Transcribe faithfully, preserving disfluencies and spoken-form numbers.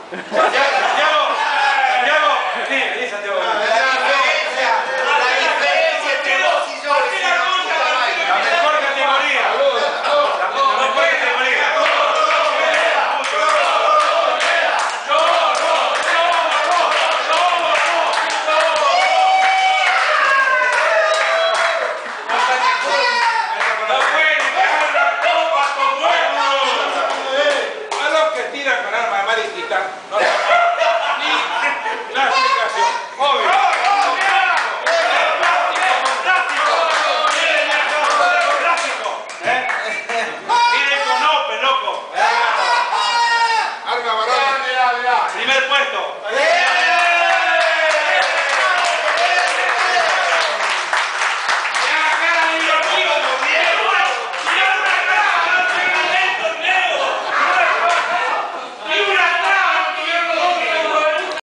Santiago, Santiago, vení, vení Santiago. La diferencia, la diferencia entre vos y yo es la mejor categoría. La mejor categoría. No, ni clasificación, obvio. Fantástico, fantástico. ¿Eh? Miren con Open, loco. Arma varón. Primer puesto.